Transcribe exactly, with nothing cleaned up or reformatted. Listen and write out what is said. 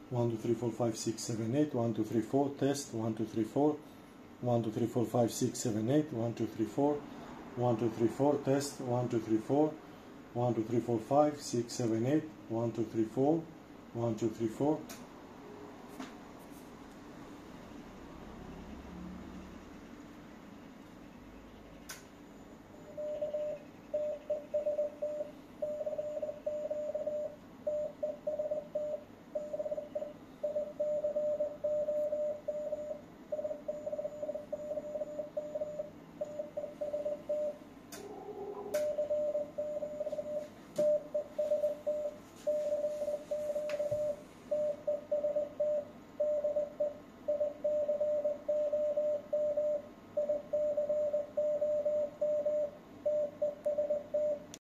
one, two, three, four, five, six, seven, eight, one, two, three, four, test, one, two, three, four, one, two, three, four, five, six, seven, eight, one, two, three, four, one, two, three, four, test, one, two, three, four, one, two, three, four, five, six, seven, eight, one, two, three, four, one, two, three, four,